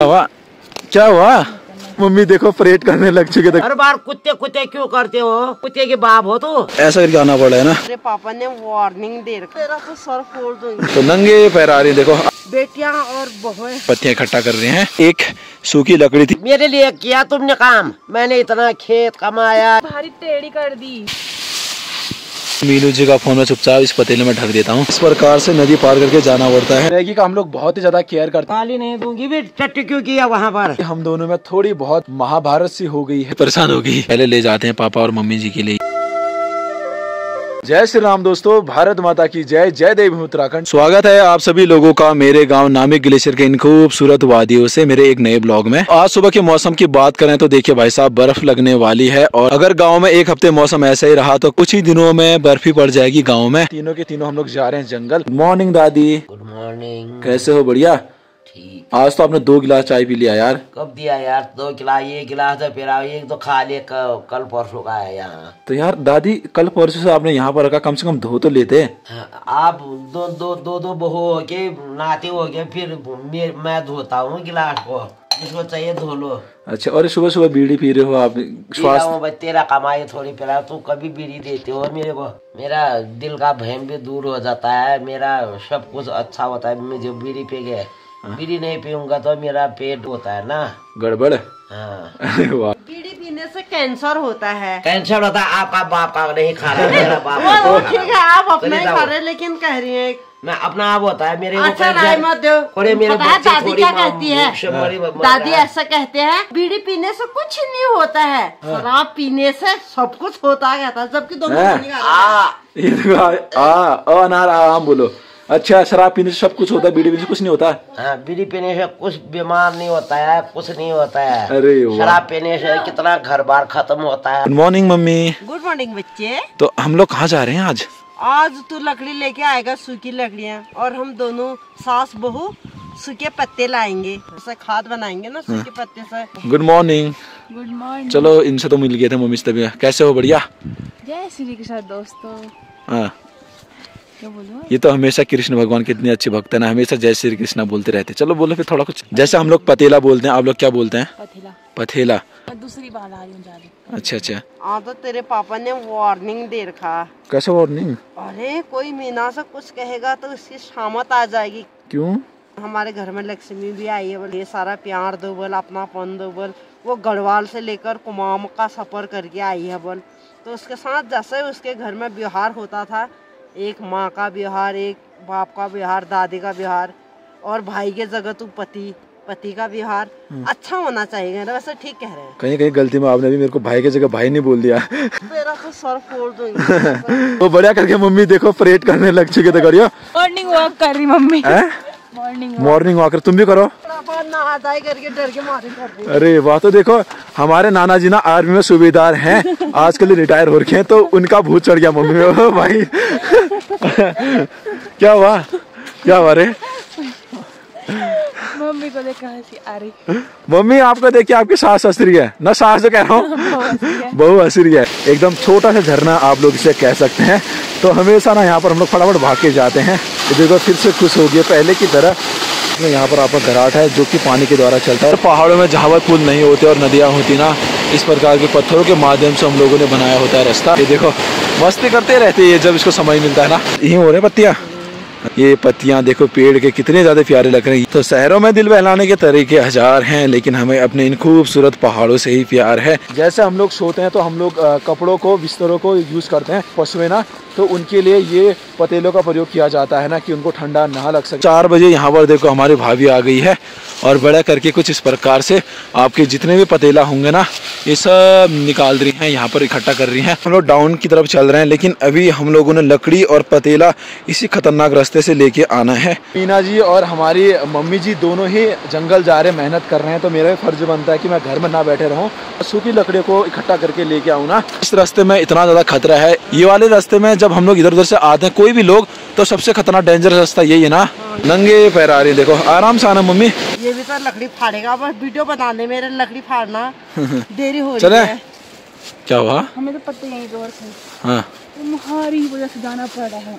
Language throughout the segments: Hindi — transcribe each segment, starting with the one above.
हुआ? क्या हुआ? मम्मी देखो परेड करने लग चुके थे। हर बार कुत्ते कुत्ते क्यों करते हो? कुत्ते के बाप हो तो ऐसा करके आना पड़ा है ना। मेरे पापा ने वार्निंग दे रखा, तेरा तो सर फोड़ दूंगी। तो नंगे पैर आ रही देखो। बेटियां और बहुएं पत्तियां इकट्ठा कर रहे हैं। एक सूखी लकड़ी थी। मेरे लिए किया तुमने काम। मैंने इतना खेत कमाया, भारी टेढ़ी कर दी। मीनू जी का फोन में चुपचाप इस पतीले में ढक देता हूँ। इस प्रकार से नदी पार करके जाना पड़ता है। मैगी का हम लोग बहुत ही ज्यादा केयर करते हैं। गाली नहीं दूंगी भी। टट्टी क्यों किया वहाँ पर? हम दोनों में थोड़ी बहुत महाभारत सी हो गई है। परेशान हो गई। पहले ले जाते हैं पापा और मम्मी जी के लिए। जय श्री राम दोस्तों, भारत माता की जय। जय देव उत्तराखंड। स्वागत है आप सभी लोगों का मेरे गांव नामिक ग्लेशियर के इन खूबसूरत वादियों से मेरे एक नए ब्लॉग में। आज सुबह के मौसम की बात करें तो देखिए भाई साहब, बर्फ लगने वाली है। और अगर गांव में एक हफ्ते मौसम ऐसा ही रहा तो कुछ ही दिनों में बर्फ ही पड़ जाएगी गाँव में। तीनों के तीनों हम लोग जा रहे हैं जंगल। गुड मॉर्निंग दादी। Good morning. कैसे हो? बढ़िया। ठीक। आज तो आपने 2 गिलास चाय पी लिया यार। कब दिया यार? 2 गिलास, 1 गिलास तो पिला, एक तो खा ले। कल परसों का है यहाँ। तो यार दादी, कल परसों से आपने यहाँ पर रखा, कम से कम धो तो लेते। आप दो बहू हो के नाते हो गए, फिर मैं धोता हूँ गिलास को। जिसको चाहिए धो लो। अच्छा, और सुबह सुबह बीड़ी पी रहे हो आप? स्वास्थ्य तेरा कमाई थोड़ी पिला, तू कभी बीड़ी देते हो मेरे को। मेरा दिल का भयम भी दूर हो जाता है, मेरा सब कुछ अच्छा होता है। मुझे बीड़ी पी गए, बीड़ी नहीं पीऊंगा तो मेरा पेट होता है ना गड़बड़। हाँ। वाह। बीड़ी पीने से कैंसर होता है। कैंसर होता है? आपका बाप का नहीं खा रहा, मेरा बाप। ठीक है, आप अपना ही खा रहे, लेकिन कह रही है मैं अपना आप होता है मेरे। अच्छा राय मत दो। दादी क्या कहती है? दादी ऐसा कहते हैं, बीड़ी पीने से कुछ नहीं होता है, शराब पीने से सब कुछ होता है, जबकि दोनों अनार आम बोलो। अच्छा, शराब पीने से सब कुछ होता है, बीड़ी पीने से कुछ नहीं होता? हाँ, बीड़ी पीने से कुछ बीमार नहीं होता है, कुछ नहीं होता है। अरे शराब पीने से कितना घर बार खत्म होता है। गुड मॉर्निंग मम्मी। गुड मॉर्निंग बच्चे। तो हम लोग कहाँ जा रहे हैं आज? आज तू लकड़ी लेके आएगा, सूखी लकड़ियाँ, और हम दोनों सास बहू सूखे पत्ते लाएंगे, उससे खाद बनाएंगे ना सूखे पत्ते से। Good morning. Good morning. चलो, इनसे तो मिल गए थे मम्मी से तभी। कैसे हो? बढ़िया। जय श्री कृष्ण दोस्तों। हाँ, क्या बोलूं? ये तो हमेशा कृष्ण भगवान के इतने अच्छे भक्त है ना, हमेशा जय श्री कृष्ण बोलते रहते। चलो बोलो फिर थोड़ा कुछ। जैसे हम लोग पतेला बोलते हैं, आप लोग क्या बोलते हैं? पथेला। पथेला। मैं दूसरी बार आ रही हूँ ज्यादा। अच्छा अच्छा। हाँ, तो तेरे पापा ने वार्निंग दे रखा। कैसे वार्निंग? अरे कोई मीना से कुछ कहेगा तो इसकी शामत आ जाएगी। क्यों? हमारे घर में लक्ष्मी भी आई है, बोल ये सारा प्यार दो, बोल अपनापन दो, बोल वो गढ़वाल से लेकर कुमाऊं का सफर करके आई है, बोल तो उसके साथ जैसे उसके घर में व्यवहार होता था, एक माँ का व्यवहार, एक बाप का व्यवहार, दादी का व्यवहार, और भाई के जगह तू पति का व्यवहार अच्छा होना चाहिए ना। वैसे ठीक कह रहे हैं। कहीं कहीं गलती में आपने भी मेरे को भाई की जगह भाई नहीं बोल दिया। तेरा तो सर फोड़ दूंगी। तो बढ़िया करके मम्मी देखो परेड करने लग चुके थे। करियो मॉर्निंग वॉक कर रही मम्मी। मॉर्निंग वॉक तुम भी करो। करके डर के मारे कर रही। अरे वाह। तो देखो हमारे नाना जी ना आर्मी में सूबेदार हैं, आजकल रिटायर हो रखे हैं, तो उनका भूत चढ़ गया मम्मी में। भाई क्या हुआ? क्या हुआ रे? मम्मी को देख हंसी आ रही। मम्मी आपको देखिए, आपकी सास हंस रही है ना। सास जो कह रहा हूँ, बहू हंस रही है। एकदम छोटा सा झरना आप लोग इसे कह सकते हैं। तो हमेशा ना यहाँ पर हम लोग फटाफट भाग के जाते हैं। तो देखो फिर से खुश हो गए पहले की तरह। यहाँ पर आपका घराट है जो कि पानी के द्वारा चलता है। तो पहाड़ों में जहाँ पुल नहीं होते और नदियाँ होती ना, इस प्रकार के पत्थरों के माध्यम से हम लोगों ने बनाया होता है रास्ता। ये देखो मस्ती करते रहते हैं जब इसको समय मिलता है ना। यही हो रहे पत्तियाँ, ये पत्तियां देखो पेड़ के कितने ज्यादा प्यारे लग रहे हैं। तो शहरों में दिल बहलाने के तरीके हजार हैं, लेकिन हमें अपने इन खूबसूरत पहाड़ों से ही प्यार है। जैसे हम लोग सोते हैं तो हम लोग कपड़ों को, बिस्तरों को यूज करते हैं पशुएं ना, तो उनके लिए ये पतेलों का प्रयोग किया जाता है ना, कि उनको ठंडा ना लग सके। 4 बजे यहाँ पर देखो हमारी भाभी आ गई है, और बड़ा करके कुछ इस प्रकार से आपके जितने भी पतेला होंगे ना, ये सब निकाल रही हैं, यहाँ पर इकट्ठा कर रही हैं। हम लोग डाउन की तरफ चल रहे हैं, लेकिन अभी हम लोगों ने लकड़ी और पतेला इसी खतरनाक रास्ते से लेके आना है। मीना जी और हमारी मम्मी जी दोनों ही जंगल जा रहे, मेहनत कर रहे हैं, तो मेरा भी फर्ज बनता है कि मैं घर में ना बैठे रहूं, सूखी लकड़ियों को इकट्ठा करके लेके आऊँ ना। इस रास्ते में इतना ज्यादा खतरा है। ये वाले रास्ते में जब हम लोग इधर उधर से आते हैं कोई भी लोग, तो सबसे खतरनाक डेंजरस रास्ता यही है ना। नंगे पैर आ रही है, देखो आराम से आना मम्मी। ये भी तो लकड़ी फाड़ेगा, बस वीडियो बनाने मेरे लकड़ी फाड़ना देरी हो रही है। क्या हुआ? हमें तो पत्ते यहीं जोर से। हाँ, तुम्हारी वजह से जाना पड़ रहा है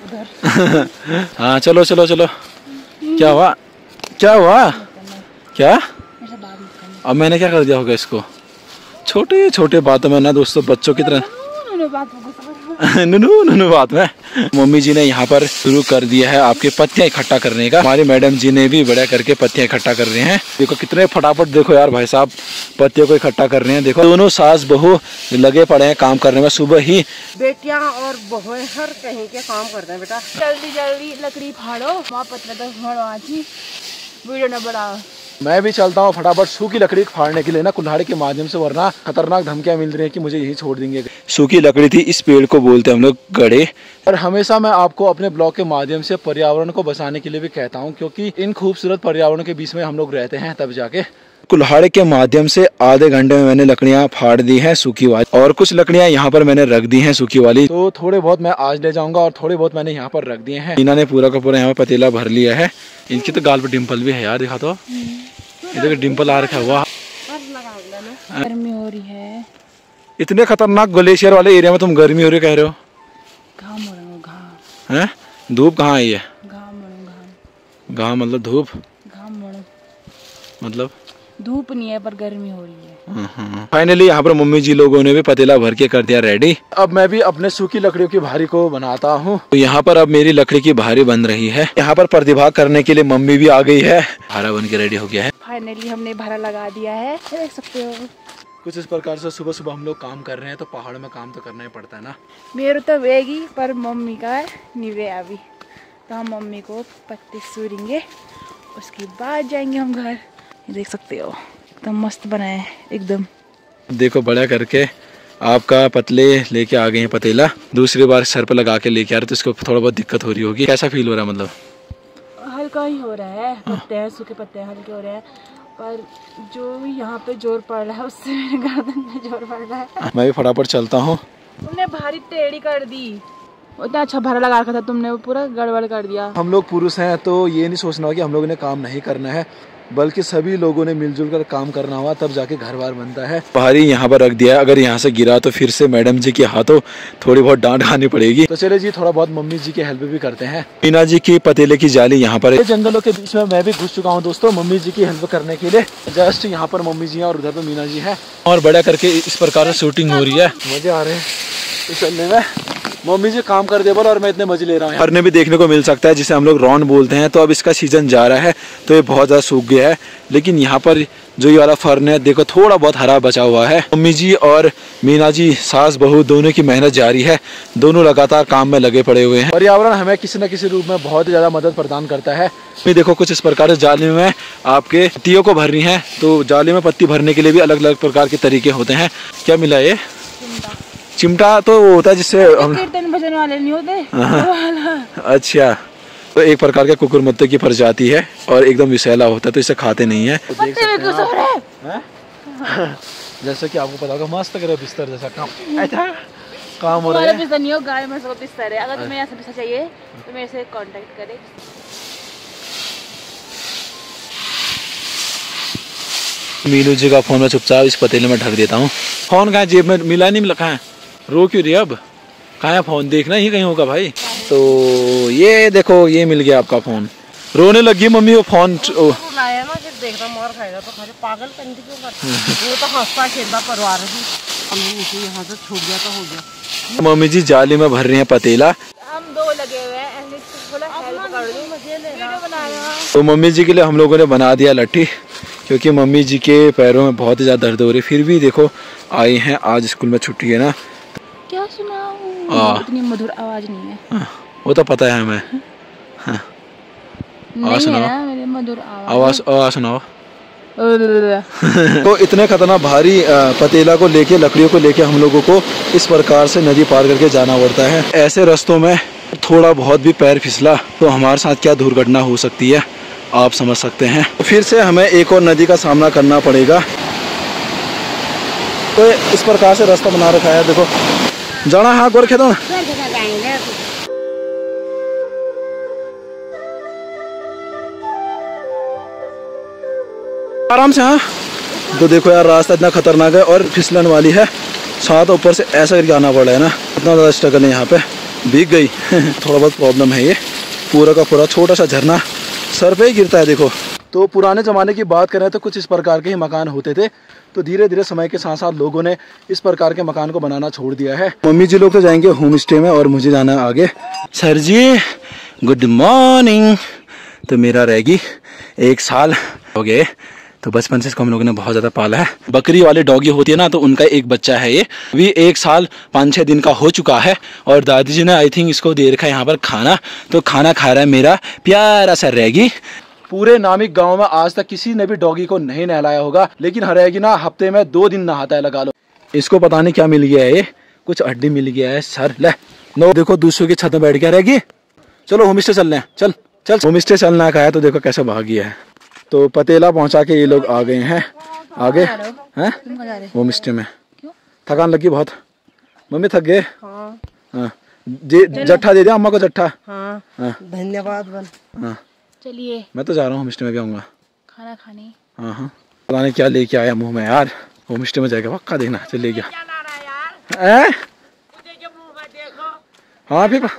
उधर। हाँ चलो चलो चलो। क्या हुआ? क्या हुआ? क्या? मेरे से बात मत करना। अब मैंने क्या कर दिया होगा इसको? छोटे छोटे बातों में ना दोस्तों, बच्चों की तरह बात को गुस्सा करो। नुनू बात में मम्मी जी ने यहाँ पर शुरू कर दिया है आपके पत्तियां इकट्ठा करने का। हमारी मैडम जी ने भी बड़ा करके पत्तियां इकट्ठा कर रहे हैं। देखो कितने फटाफट, देखो यार भाई साहब पत्तियों को इकट्ठा कर रहे हैं। देखो दोनों सास बहू लगे पड़े हैं काम करने में। सुबह ही बेटियां और बहुएं हर कहीं के काम करते हैं बेटा। जल्दी जल्दी लकड़ी फाड़ो, वहाँ पतला तक फाड़ो, आज ही वीडियो न बढ़ाओ। मैं भी चलता हूँ फटाफट सूखी लकड़ी फाड़ने के लिए ना, कुल्हाड़ी के माध्यम से, वरना खतरनाक धमकियां मिल रही हैं कि मुझे यही छोड़ देंगे। सूखी लकड़ी थी, इस पेड़ को बोलते हैं हम लोग गड़े। और हमेशा मैं आपको अपने ब्लॉग के माध्यम से पर्यावरण को बचाने के लिए भी कहता हूँ, क्योंकि इन खूबसूरत पर्यावरण के बीच में हम लोग रहते हैं। तब जाके कुल्हाड़ी के माध्यम से आधे घंटे में मैंने लकड़ियां फाड़ दी हैं सूखी वाली, और कुछ लकड़ियां यहाँ पर मैंने रख दी हैं सूखी वाली। तो थोड़े बहुत मैं आज ले जाऊंगा और थोड़े बहुत मैंने यहाँ पर रख दिए हैं। मीना ने पूरा का पूरा यहाँ पर पतीला भर लिया है। इनकी तो गाल पर डिम्पल भी है यार, दिखा तो इधर डिम्पल आ रखा हुआ। गर्मी हो रही है। इतने खतरनाक ग्लेशियर वाले एरिया में तुम गर्मी हो रही कह रहे हो? घाम हो रहा, घाम हैं? धूप कहाँ आई है? घाम हो रहा, घाम घाम मतलब धूप? घाम हो रहा, मतलब धूप नहीं है पर गर्मी हो रही है। फाइनली यहाँ पर मम्मी जी लोगों ने भी पतीला भर के कर दिया रेडी। अब मैं भी अपने सूखी लकड़ियों की भारी को बनाता हूँ। तो यहाँ पर अब मेरी लकड़ी की भारी बन रही है। यहाँ पर प्रतिभा करने के लिए मम्मी भी आ गई है। भारा बन के रेडी हो गया है। फाइनली हमने भारा लगा दिया है, देख सकते हो। कुछ इस प्रकार से सुबह सुबह हम लोग काम कर रहे हैं। तो पहाड़ में काम तो करना ही पड़ता है ना। मेरे तो वेगी पर मम्मी का निवे अभी, तो हम मम्मी को पत्ते सूरेंगे, उसके बाद जाएंगे हम घर। ये देख सकते हो एकदम मस्त बनाए है एकदम। देखो बड़ा करके आपका पतले लेके आ गए हैं पतीला। दूसरी बार सर पे लगा के लेके आ रहे, तो इसको थोड़ा बहुत दिक्कत हो रही होगी। कैसा फील हो रहा है? मतलब हल्का ही हो रहा है, पत्ते हैं सूखे पत्ते हैं, हल्के हो रहे हैं, पर जो यहाँ पे जोर पड़ रहा है उससे मेरे गर्दन में जोर पड़ रहा है। मैं भी फटाफट चलता हूँ। तुमने भारी टेढ़ी कर दी, उतना अच्छा भारा लगा रखा था तुमने, वो पूरा गड़बड़ कर दिया। हम लोग पुरुष हैं तो ये नहीं सोचना हो कि हम लोगों ने काम नहीं करना है, बल्कि सभी लोगों ने मिलजुल कर काम करना हुआ, तब जाके घर बार बनता है। भारी यहाँ पर रख दिया है, अगर यहाँ से गिरा तो फिर से मैडम जी के हाथों थोड़ी बहुत डांट खानी पड़ेगी। तो चले जी थोड़ा बहुत मम्मी जी की हेल्प भी करते हैं। मीना जी की पतीले की जाली यहाँ पर है। जंगलों के बीच में मैं भी घुस चुका हूँ दोस्तों, मम्मी जी की हेल्प करने के लिए। जस्ट यहाँ पर मम्मी जी है और उधर पे मीना जी है, और बड़ा करके इस प्रकार से शूटिंग हो रही है। मजे आ रहे हैं इस चलने में। मम्मी जी काम कर दे बोल और मैं इतने मजे ले रहा हूँ। फरने भी देखने को मिल सकता है, जिसे हम लोग रॉन बोलते हैं। तो अब इसका सीजन जा रहा है तो ये बहुत ज़्यादा सूख गया है, लेकिन यहाँ पर जो ये वाला फर्न है देखो थोड़ा बहुत हरा बचा हुआ है। मम्मी जी और मीना जी सास बहू दोनों की मेहनत जारी है, दोनों लगातार काम में लगे पड़े हुए हैं। पर्यावरण हमें किसी न किसी रूप में बहुत ही ज़्यादा मदद प्रदान करता है। ये देखो कुछ इस प्रकार से जाली में आपके पत्तियों को भरनी है, तो जाली में पत्ती भरने के लिए भी अलग अलग प्रकार के तरीके होते हैं। क्या मिला ये? चिमटा तो वो होता है जिससे हम कीर्तन भजन वाले नहीं होते। अच्छा, तो एक प्रकार का कुकुरमुत्ते की प्रजाति है और एकदम विषैला होता है, तो इसे खाते नहीं है। तो देख सकते हैं आप, जैसे कि आपको पता होगा मस्त करे बिस्तर जैसा काम ऐसा काम हो रहा है। बिस्तर नहीं हो, गाय में सब बिस्तर है। अगर तुम्हें ऐसा बिस्तर चाहिए तो मेरे से कांटेक्ट करें। मीनू जी का फोन में चुपचाप इस पतीले में ढक देता हूँ। फोन कहाँ? जेब में मिला नहीं मिला? कहाँ रो क्यों रही अब? कहाँ है फोन? देखना ही कहीं होगा भाई। तो ये देखो ये मिल गया आपका फोन। रोने लगी मम्मी वो फोन लाया ना, फिर देखना मार खाएगा तो खाली पागल कंदी क्यों करती है? वो तो हंसता खेलता परिवार है। हमने इसे यहाँ से छूट गया तो हो गया। मम्मी जी जाली में भर रही हैं पतीला। हम दो लगे हुए हैं, हेल्प कर दो, वीडियो बनाया। तो मम्मी जी के लिए हम लोगों ने बना दिया लट्ठी, क्योंकि मम्मी जी के पैरों में बहुत ही ज़्यादा दर्द हो रही है। फिर भी देखो आई हैं, आज स्कूल में छुट्टी है ना। क्या सुनाऊं? इतनी मधुर आवाज नहीं है। वो तो पता है हमें। नहीं है ना मेरी मधुर आवाज सुनाओ। तो इतने खतरनाक भारी पतीला को लेके, लकड़ियों को लेके हम लोगों को इस प्रकार से नदी पार करके जाना पड़ता है। ऐसे रास्तों में थोड़ा बहुत भी पैर फिसला तो हमारे साथ क्या दुर्घटना हो सकती है आप समझ सकते हैं। फिर से हमें एक और नदी का सामना करना पड़ेगा। तो इस प्रकार से रास्ता बना रखा है। देखो जाना हाँ गोर खेतों आराम से। हाँ तो देखो यार रास्ता इतना खतरनाक है और फिसलन वाली है, साथ ऊपर से ऐसा करके आना पड़ रहा है ना। इतना ज़्यादा स्ट्रगल है यहाँ पे, भीग गई थोड़ा बहुत प्रॉब्लम है। ये पूरा का पूरा छोटा सा झरना सर पे ही गिरता है। देखो तो पुराने ज़माने की बात करें तो कुछ इस प्रकार के ही मकान होते थे। तो धीरे धीरे समय के साथ साथ लोगों ने इस प्रकार के मकान को बनाना छोड़ दिया है। मम्मी जी लोग तो जाएंगे होम स्टे में और मुझे जाना है आगे। Sir ji good morning. तो मेरा रहेगी 1 साल हो गए। तो बचपन से इसको हम लोगों ने बहुत ज़्यादा पाला है। बकरी वाली डॉगी होती है ना, तो उनका एक बच्चा है ये, अभी 1 साल 5-6 दिन का हो चुका है। और दादी जी ने आई थिंक इसको दे रखा है यहाँ पर खाना। तो खाना खा रहा है मेरा प्यारा सा रहेगी। पूरे नामिक गांव में आज तक किसी ने भी डॉगी को नहीं नहलाया होगा, लेकिन रहेगी ना हफ्ते में 2 दिन नहाता है, लगा लो। इसको पता नहीं क्या मिल गया है, ये कुछ हड्डी मिल गया है सर। ले नो देखो दूसरों की छत में बैठ के रहेगी। चलो होम स्टे चल रहे हैं, चल चल। होम स्टे चलना का है तो देखो कैसे भाग गया है। तो पतेला पहुंचा के ये लोग आ गए हैं आगे हैं होम स्टे में। थकान लगी बहुत, मम्मी थक गए। हाँ जट्ठा दे दिया अम्मा को, जट्ठा। हाँ धन्यवाद। हाँ चलिए मैं तो जा रहा हूँ होम स्टे में भी आऊँगा खाना खाने। हाँ हाँ पता नहीं क्या लेके आया मुँह में यार। होम स्टे में जाएगा पक्का, देखना चल ले गया। हाँ फिर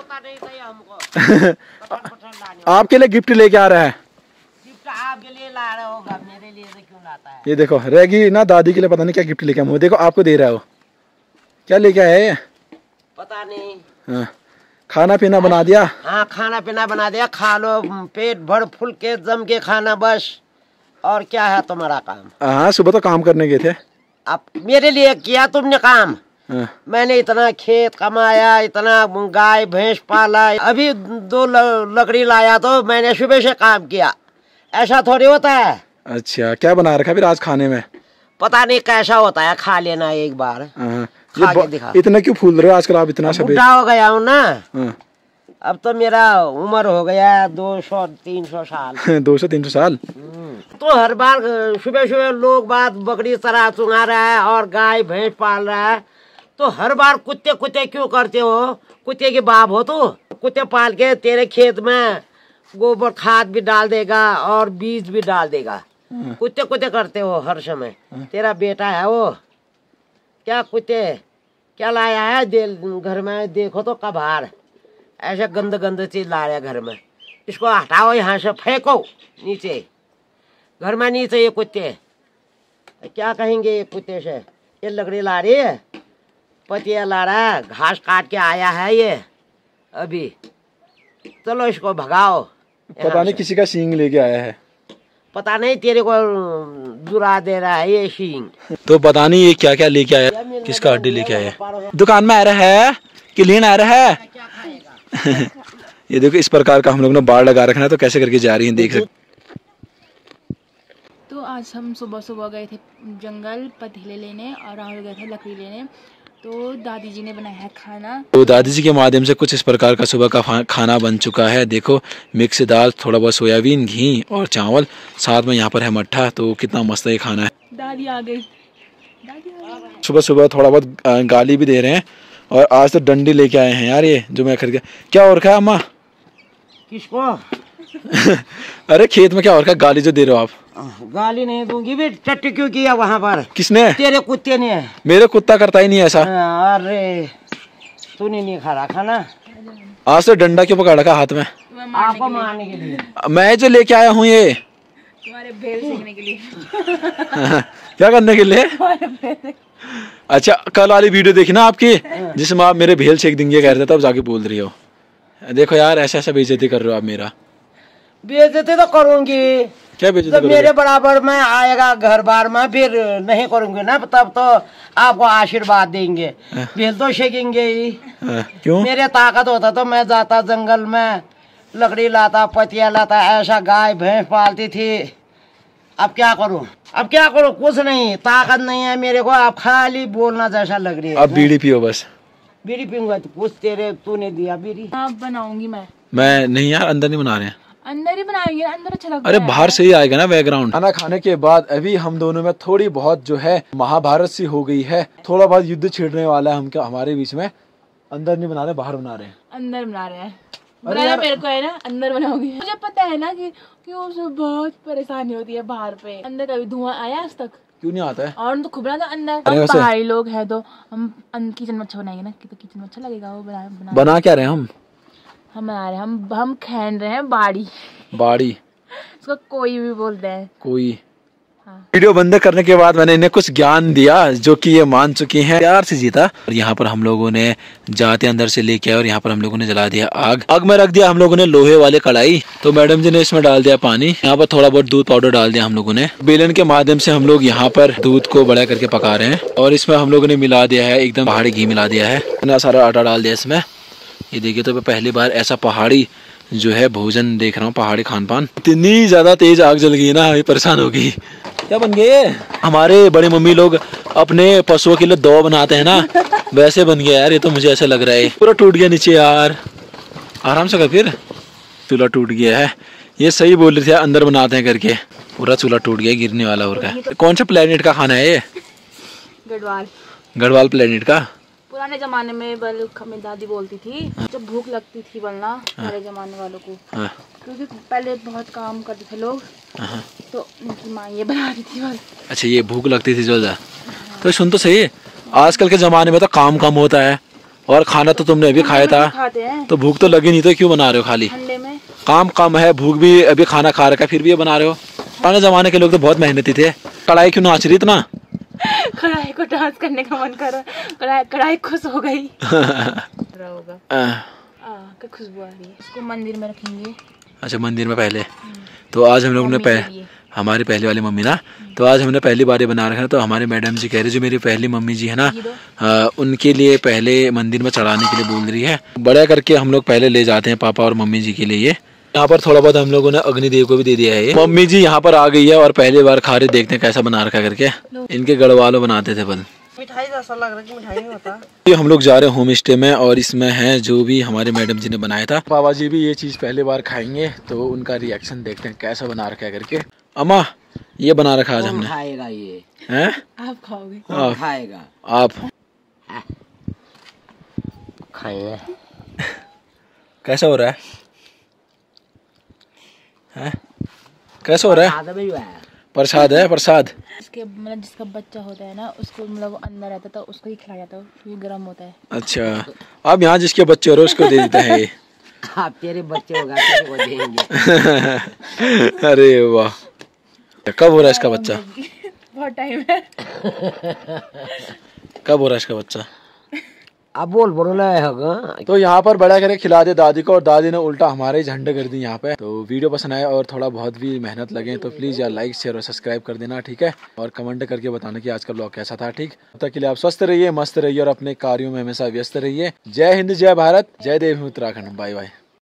आपके लिए गिफ्ट लेके आ रहा है। आपके लिए ला रहा होगा, मेरे लिए तो क्यों लाता है। ये देखो रहेगी ना दादी के लिए पता नहीं क्या गिफ्ट लेके आया। देखो आपको दे रहा है वो, क्या लेके आया है पता नहीं। हाँ खाना पीना बना दिया। हाँ खाना पीना बना दिया, खा लो पेट भर फुल के जम के खाना बस। और क्या है तुम्हारा काम। हाँ सुबह तो काम करने गए थे। अब मेरे लिए किया तुमने काम। हाँ। मैंने इतना खेत कमाया, इतना गाय भैंस पाला, अभी 2 लकड़ी लाया तो मैंने सुबह से काम किया। ऐसा थोड़ी होता है। अच्छा क्या बना रखा फिर आज खाने में। पता नहीं कैसा होता है, खा लेना एक बार। हाँ। खा के दिखा। इतना क्यों फूल रहे हो आजकल आप, इतना बुढ़ा हो गया हूँ ना। हाँ। अब तो मेरा उम्र हो गया 200-300 साल। 200-300 साल। तो हर बार सुबह सुबह लोग बात बकरी तरह चुंगा रहा है और गाय भैंस पाल रहा है, तो हर बार कुत्ते कुत्ते क्यों करते हो। कुत्ते के बाप हो तो कुत्ते पाल के तेरे खेत में गोबर खाद भी डाल देगा और बीज भी डाल देगा। कुत्ते कुत्ते करते हो हर समय। तेरा बेटा है वो, क्या कुत्ते क्या लाया है घर में। देखो तो कबाड़ ऐसे गंद गंद चीज ला रहा है घर में। इसको हटाओ यहाँ से, फेंको नीचे, घर में नीचे। ये कुत्ते क्या कहेंगे ये कुत्ते से। ये लकड़ी ला रही है, पतिया ला रहा है, घास काट के आया है ये अभी। चलो इसको भगाओ। पता नहीं किसी का सींग लेके आया है, पता नहीं तेरे को दुरा दे रहा है ये सींग। तो पता नहीं ये क्या क्या लेके आया, किसका हड्डी लेके आया। दुकान में आ रहा है कि लेने आ रहा है। ये देखो इस प्रकार का हम लोग ने बाड़ लगा रखना है, तो कैसे करके जा रही है देख सकते। तो आज हम सुबह सुबह गए थे जंगल पतीले लेने और राहुल गए थे लकड़ी लेने। तो दादी जी ने बनाया है खाना। तो दादी जी के माध्यम से कुछ इस प्रकार का सुबह का खाना बन चुका है। देखो मिक्स दाल, थोड़ा बहुत सोयाबीन, घी और चावल, साथ में यहाँ पर है मट्ठा। तो कितना मस्त ये खाना है। दादी आ गई। सुबह सुबह थोड़ा बहुत गाली भी दे रहे हैं। और आज तो डंडी लेके आए हैं यार, ये जो मैं खरीद के। क्या और रखा है अम्मा। किसको। अरे खेत में क्या और रखा, गाली जो दे रहे हो आप। गाली नहीं दूंगी भी। टट्टी क्यों किया वहाँ पर। किसने। तेरे कुत्ते ने। मेरे कुत्ता करता ही नहीं ऐसा। अरे तूने नहीं खा रहा खाना। आज तो डंडा क्यों पकड़ रखा हाथ में। आपको मारने के लिए। मैं जो लेके आया हूँ ये तुम्हारे भेल सेकने के लिए। क्या करने के लिए। अच्छा कल वाली वीडियो देखी ना आपकी, जिसमें आप मेरे भेल सेक देंगे कह रहे थे, तब जाके बोल रही हो। देखो यार ऐसा ऐसा बेइज्जती कर रहे हो आप मेरा। बेइज्जती तो करूंगी। क्या बेइज्जती तो मेरे बराबर में आएगा घर बार में, फिर नहीं करूंगी ना, तब तो आपको आशीर्वाद देंगे। भेल तो सेकेंगे ही। क्यों। मेरे ताकत होता तो मैं जाता जंगल में, लकड़ी लाता, पतिया लाता, ऐसा गाय भैंस पालती थी। अब क्या करूं, अब क्या करूं, कुछ नहीं, ताकत नहीं है मेरे को। आप खाली बोलना जैसा लग रही है। अब बीड़ी पियो बस। बीड़ी पीऊंगा तो कुछ तेरे तूने दिया बीड़ी। हाँ बनाऊंगी मैं नहीं यार, अंदर नहीं बना रहे हैं। अंदर ही बनाएंगे, अंदर अच्छा लगता है। अरे बाहर से ही आएगा ना बैकग्राउंड। खाना खाने के बाद अभी हम दोनों में थोड़ी बहुत जो है महाभारत सी हो गई है। थोड़ा बहुत युद्ध छिड़ने वाला है हम क्या हमारे बीच में। अंदर नहीं बना रहे, बाहर बना रहे हैं। अंदर बना रहे हैं। बनाना मेरे को है ना, अंदर बनाओगी। मुझे पता है ना कि उससे बहुत परेशानी होती है बाहर पे। अंदर कभी धुआं आया आज तक। क्यों नहीं आता है। और तो खूब बना था अंदर। हम पहाड़ी लोग हैं तो हम किचन में अच्छा बनाएंगे ना, तो किचन में अच्छा लगेगा वो बना क्या रहे हैं हम बना रहे हैं हम खैन रहे हैं बाड़ी। बाड़ी उसको कोई भी बोलते हैं। कोई। हाँ। वीडियो बंद करने के बाद मैंने इन्हें कुछ ज्ञान दिया जो कि ये मान चुकी हैं। प्यार से जीता। और यहाँ पर हम लोगों ने जाते अंदर से लेके आए और यहाँ पर हम लोगों ने जला दिया आग। आग में रख दिया हम लोगों ने लोहे वाले कढ़ाई। तो मैडम जी ने इसमें डाल दिया पानी। यहाँ पर थोड़ा बहुत दूध पाउडर डाल दिया हम लोगों ने। बेलन के माध्यम से हम लोग यहाँ पर दूध को बड़ा करके पका रहे हैं। और इसमें हम लोगों ने मिला दिया है एकदम पहाड़ी घी मिला दिया है। इतना सारा आटा डाल दिया इसमें। ये देखिए तो मैं पहली बार ऐसा पहाड़ी जो है भोजन देख रहा हूँ, पहाड़ी खान पान। इतनी ज्यादा तेज आग जल गई ना, ये परेशान हो गई। क्या बन गए? हमारे बड़े मम्मी लोग अपने पशुओं के लिए दो बनाते हैं ना, वैसे बन गया यार। ये तो मुझे ऐसा लग रहा है पूरा टूट गया नीचे यार। आराम से कर, फिर चूल्हा टूट गया है। ये सही बोल रहे थे अंदर बनाते हैं करके, पूरा चूल्हा टूट गया, गिरने वाला हो रहा है। कौन सा प्लेनेट का खाना है ये? गढ़वाल। गढ़वाल प्लेनेट का। पुराने जमाने में बल हमें दादी बोलती थी जब भूख लगती थी बोलना पहले जमाने वालों को, क्योंकि पहले बहुत काम करते थे लोग, तो उनकी माँ ये बनाती थी बल। अच्छा, ये भूख लगती थी जो। तो सुन तो सही, आजकल के जमाने में तो काम कम होता है और खाना तो तुमने अभी खाया था, तो भूख तो लगी नहीं, तो क्यों बना रहे हो? खाली ठंडे में काम कम है, भूख भी अभी खाना खा रखा है, फिर भी ये बना रहे हो। पुराने जमाने के लोग तो बहुत मेहनती थे। कढ़ाई क्यों नाच रही इतना? कढ़ाई को डांस करने का मन कर रहा, कढ़ाई खुश हो गई होगा। खुशबू आ रही है। इसको मंदिर में रखेंगे। अच्छा, मंदिर में पहले। तो आज हम लोग ने हमारी पहली वाली मम्मी ना, तो आज हमने पहली बार ये बना रखा है। तो हमारे मैडम जी कह रहे, जो मेरी पहली मम्मी जी है ना, उनके लिए पहले मंदिर में चढ़ाने के लिए बोल रही है। बड़ा करके हम लोग पहले ले जाते हैं पापा और मम्मी जी के लिए। ये यहाँ पर थोड़ा बहुत हम लोगों ने अग्निदेव को भी दे दिया है। मम्मी जी यहाँ पर आ गई है और पहली बार खा रहे, देखते हैं कैसा बना रखा करके। इनके गढ़वालों बनाते थे बल। मिठाई जैसा लग रहा है कि मिठाई नहीं होता। ये हम लोग जा रहे हैं होम स्टे में और इसमें है जो भी हमारे मैडम जी ने बनाया था। बाबा जी भी ये चीज पहली बार खाएंगे, तो उनका रिएक्शन देखते हैं कैसा बना रखा है करके। अम्मा, ये बना रखा आज हमने। खाएगा ये हैं? आप खाओगे? आप खाएगा? आप खाएगा। कैसा हो रहा है? कैसा हो रहा है? प्रसाद है, प्रसाद। इसके मतलब जिसका बच्चा होता है ना, उसको मतलब अंदर रहता तो उसको ही खिलाया जाता है, फिर गर्म होता है। अच्छा, अब यहाँ जिसके बच्चे हो रहे उसको दे देते हैं ये। आप तेरे बच्चे होगा तेरे को देंगे। अरे वाह, कब हो रहा है इसका बच्चा? बहुत टाइम है। कब हो रहा है इसका बच्चा? अब बोल है। तो यहाँ पर बड़ा करे खिला दे दादी को, और दादी ने उल्टा हमारे झंडे कर दी यहाँ पे। तो वीडियो पसंद आए और थोड़ा बहुत भी मेहनत लगे तो प्लीज यार लाइक शेयर और सब्सक्राइब कर देना, ठीक है। और कमेंट करके बताना कि आज का ब्लॉग कैसा था, ठीक। तब तक के लिए आप स्वस्थ रहिए, मस्त रहिए और अपने कार्यों में हमेशा व्यस्त रहिए। जय हिंद, जय भारत, जय देव उत्तराखंड। Bye bye.